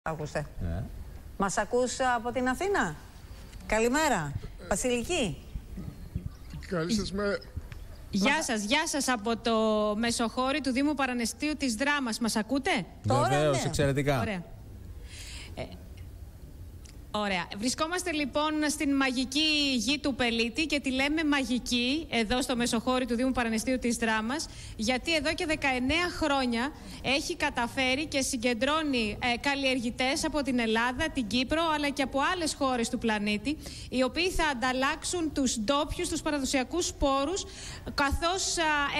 Άκουστε. Μας ακούς από την Αθήνα? Καλημέρα. Βασιλική. Καλή σας μέρα. Γεια σας από το Μεσοχώρι του Δήμου Παραναιστείου της Δράμας. Μας ακούτε? Βεβαίως, εξαιρετικά. Ωραία. Ωραία. Βρισκόμαστε λοιπόν στην μαγική γη του Πελίτη και τη λέμε μαγική εδώ στο Μεσοχώρι του Δήμου Παραναιστείου της Δράμας, γιατί εδώ και 19 χρόνια έχει καταφέρει και συγκεντρώνει καλλιεργητές από την Ελλάδα, την Κύπρο αλλά και από άλλες χώρες του πλανήτη, οι οποίοι θα ανταλλάξουν τους ντόπιους, τους παραδοσιακούς σπόρους, καθώς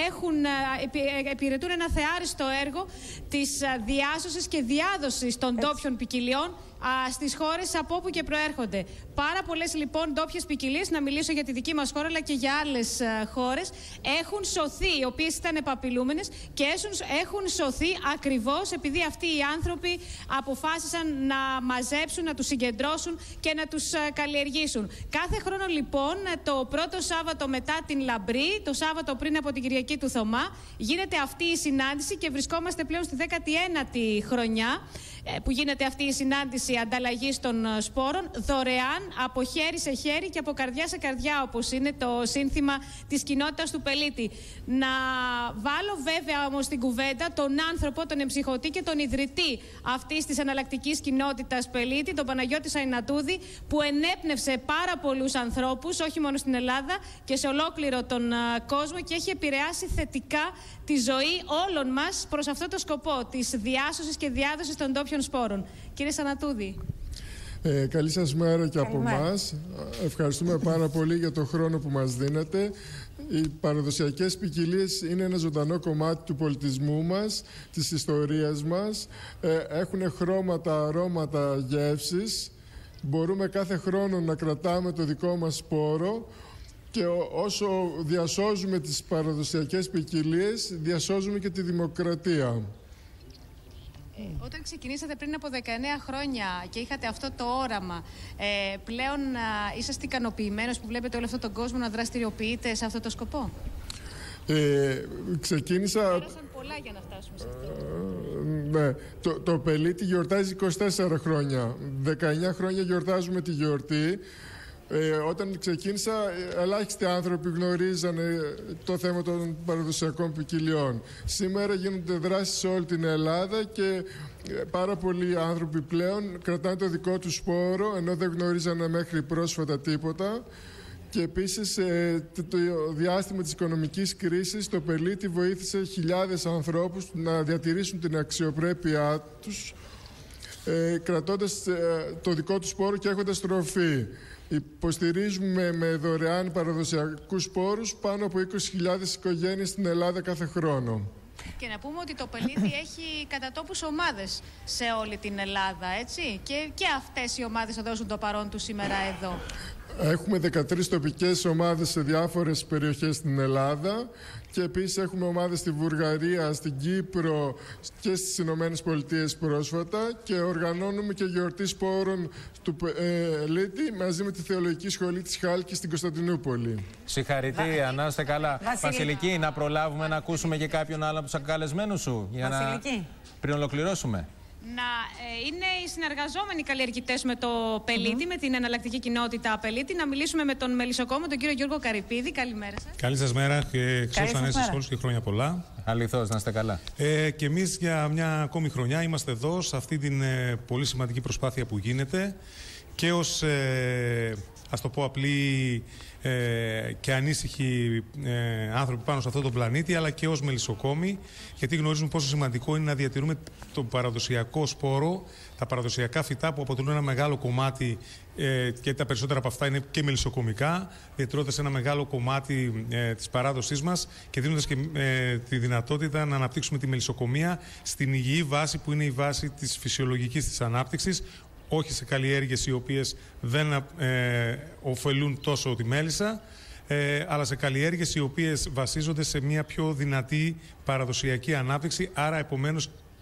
επιρρετούν ένα θεάριστο έργο της διάσωσης και διάδοσης των ντόπιων ποικιλιών στις χώρες από όπου και προέρχονται. Πάρα πολλές λοιπόν ντόπιες ποικιλίες, να μιλήσω για τη δική μας χώρα αλλά και για άλλες χώρες, έχουν σωθεί, οι οποίες ήταν επαπειλούμενες και έχουν σωθεί ακριβώς επειδή αυτοί οι άνθρωποι αποφάσισαν να μαζέψουν, να τους συγκεντρώσουν και να τους καλλιεργήσουν. Κάθε χρόνο λοιπόν, το πρώτο Σάββατο μετά την Λαμπρή, το Σάββατο πριν από την Κυριακή του Θωμά, γίνεται αυτή η συνάντηση και βρισκόμαστε πλέον στη 19η χρονιά που γίνεται αυτή η συνάντηση ανταλλαγής των σπόρων, δωρεάν, από χέρι σε χέρι και από καρδιά σε καρδιά, όπως είναι το σύνθημα της κοινότητας του Πελίτη. Να βάλω βέβαια όμως στην κουβέντα τον άνθρωπο, τον εμψυχωτή και τον ιδρυτή αυτής της εναλλακτικής κοινότητας Πελίτη, τον Παναγιώτη Σαϊνατούδη, που ενέπνευσε πάρα πολλούς ανθρώπους, όχι μόνο στην Ελλάδα και σε ολόκληρο τον κόσμο, και έχει επηρεάσει θετικά τη ζωή όλων μας προς αυτό το σκοπό της διάσωσης και διάδοσης των ντόπιων σπόρων. Κύριε Σανατούδη. Καλή σας μέρα και από εμάς. Ευχαριστούμε πάρα πολύ για τον χρόνο που μας δίνετε. Οι παραδοσιακές ποικιλίες είναι ένα ζωντανό κομμάτι του πολιτισμού μας, της ιστορίας μας. Έχουν χρώματα, αρώματα, γεύσεις. Μπορούμε κάθε χρόνο να κρατάμε το δικό μας σπόρο. Και όσο διασώζουμε τις παραδοσιακές ποικιλίες, διασώζουμε και τη δημοκρατία. Όταν ξεκινήσατε πριν από 19 χρόνια και είχατε αυτό το όραμα, πλέον είσαστε ικανοποιημένος που βλέπετε όλο αυτόν τον κόσμο να δραστηριοποιείται σε αυτό το σκοπό? Ξεκίνησα... Πέρασαν πολλά για να φτάσουμε σε αυτό. Ναι, το Πελίτη γιορτάζει 24 χρόνια. 19 χρόνια γιορτάζουμε τη γιορτή. Όταν ξεκίνησα, ελάχιστοι άνθρωποι γνωρίζανε το θέμα των παραδοσιακών ποικιλιών. Σήμερα γίνονται δράσεις σε όλη την Ελλάδα και πάρα πολλοί άνθρωποι πλέον κρατάνε το δικό τους σπόρο, ενώ δεν γνωρίζανε μέχρι πρόσφατα τίποτα. Και επίσης το διάστημα της οικονομικής κρίσης, το Πελίτη βοήθησε χιλιάδες ανθρώπους να διατηρήσουν την αξιοπρέπειά τους, κρατώντας το δικό τους σπόρο και έχοντας τροφή. Υποστηρίζουμε με δωρεάν παραδοσιακούς σπόρους πάνω από 20.000 οικογένειες στην Ελλάδα κάθε χρόνο. Και να πούμε ότι το Πελίτη έχει κατά τόπους ομάδες σε όλη την Ελλάδα, έτσι. Και αυτές οι ομάδες θα δώσουν το παρόν τους σήμερα εδώ. Έχουμε 13 τοπικές ομάδες σε διάφορες περιοχές στην Ελλάδα και επίσης έχουμε ομάδες στη Βουλγαρία, στην Κύπρο και στις Ηνωμένες Πολιτείες πρόσφατα, και οργανώνουμε και γιορτή σπόρων του Πελίτη μαζί με τη Θεολογική Σχολή της Χάλκης στην Κωνσταντινούπολη. Συγχαρητήρια, να είστε καλά. Βασιλική, να προλάβουμε να ακούσουμε και κάποιον άλλο από τους καλεσμένους σου πριν ολοκληρώσουμε. Να είναι οι συνεργαζόμενοι καλλιεργητές με το Πελίτη, με την εναλλακτική κοινότητα Πελίτη. Να μιλήσουμε με τον μελισσοκόμο, τον κύριο Γιώργο Καρυπίδη. Καλημέρα σας. Καλή σας μέρα και Χριστός Ανέστη σε όλους και χρόνια πολλά. Αληθώς, να είστε καλά. Και εμείς για μια ακόμη χρονιά είμαστε εδώ σε αυτή την πολύ σημαντική προσπάθεια που γίνεται και ως, ας το πω, απλοί και ανήσυχοι άνθρωποι πάνω σε αυτόν τον πλανήτη, αλλά και ως μελισσοκόμοι, γιατί γνωρίζουμε πόσο σημαντικό είναι να διατηρούμε τον παραδοσιακό σπόρο, τα παραδοσιακά φυτά που αποτελούν ένα μεγάλο κομμάτι, και τα περισσότερα από αυτά είναι και μελισσοκομικά, διατηρώντας ένα μεγάλο κομμάτι της παράδοσής μας και δίνοντας και τη δυνατότητα να αναπτύξουμε τη μελισσοκομεία στην υγιή βάση που είναι η βάση της φυσιολογικής της ανάπτυξης, όχι σε καλλιέργειες οι οποίες δεν ωφελούν τόσο τη μέλισσα, αλλά σε καλλιέργειες οι οποίες βασίζονται σε μια πιο δυνατή παραδοσιακή ανάπτυξη, άρα επομένως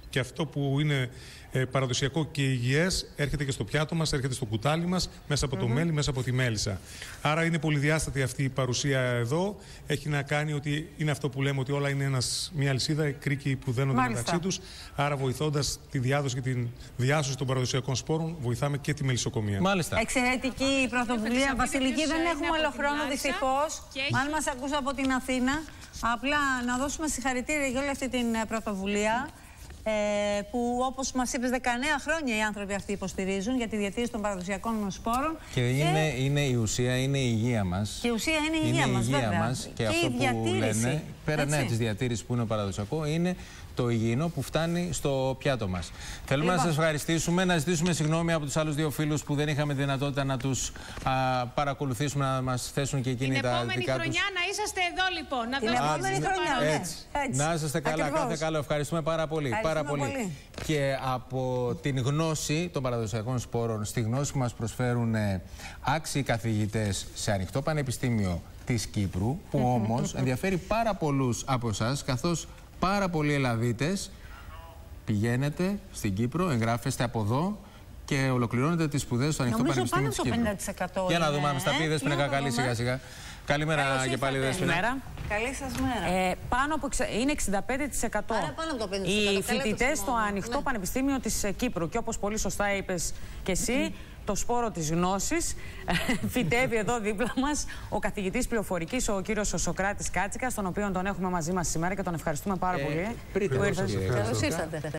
και αυτό που είναι παραδοσιακό και υγιές έρχεται και στο πιάτο μας, έρχεται στο κουτάλι μας, μέσα από το μέλι, μέσα από τη μέλισσα. Άρα είναι πολυδιάστατη αυτή η παρουσία εδώ. Έχει να κάνει ότι είναι αυτό που λέμε ότι όλα είναι μια αλυσίδα, κρίκοι που δένονται μεταξύ τους. Άρα βοηθώντας τη διάδοση και τη διάσωση των παραδοσιακών σπόρων, βοηθάμε και τη μελισσοκομεία. Μάλιστα. Εξαιρετική η πρωτοβουλία. Βασιλική, δεν έχουμε άλλο χρόνο δυστυχώς. Αν μας ακούσει από την Αθήνα, απλά να δώσουμε συγχαρητήρια για όλη αυτή την πρωτοβουλία. Που όπως μας είπες 19 χρόνια οι άνθρωποι αυτοί υποστηρίζουν για τη διατήρηση των παραδοσιακών σπόρων. Και είναι η ουσία, είναι η υγεία μας. Και η ουσία είναι η υγεία μας, βέβαια. Και αυτό που λένε, πέραν της διατήρησης που είναι παραδοσιακό, είναι το υγιεινό που φτάνει στο πιάτο μας. Θέλουμε να σας ευχαριστήσουμε, να ζητήσουμε συγγνώμη από τους άλλους δύο φίλους που δεν είχαμε δυνατότητα να τους παρακολουθήσουμε, να μας θέσουν και εκείνοι τα δικά τους. Την επόμενη χρονιά να είσαστε εδώ λοιπόν. Την επόμενη χρονιά, έτσι. Να είσαστε καλά, κάθε καλό. Ευχαριστούμε πάρα πολύ. Πολύ. Και από την γνώση των παραδοσιακών σπόρων, στη γνώση που μας προσφέρουν άξιοι καθηγητές σε ανοιχτό πανεπιστήμιο της Κύπρου, που όμως ενδιαφέρει πάρα πολλούς από εσάς, καθώς πάρα πολλοί Ελλαδίτες πηγαίνετε στην Κύπρο, εγγράφεστε από εδώ και ολοκληρώνετε τις σπουδές στο ανοιχτό πανεπιστήμιο της Κύπρου. Για να δούμε αν στα πει Δέσποινα Κακάλη σιγά σιγά. Καλημέρα και πάλι Δέσποινα. Καλή σας μέρα. Πάνω από είναι 65% οι φοιτητές στο ανοιχτό πανεπιστήμιο της Κύπρου. Και όπως πολύ σωστά είπες και εσύ, το σπόρο της γνώσης φυτεύει εδώ δίπλα μας ο καθηγητής πληροφορικής, ο κύριος Σοκράτης Κάτσικας, τον οποίο τον έχουμε μαζί μας σήμερα και τον ευχαριστούμε πάρα πολύ. Καλώς ήρθατε.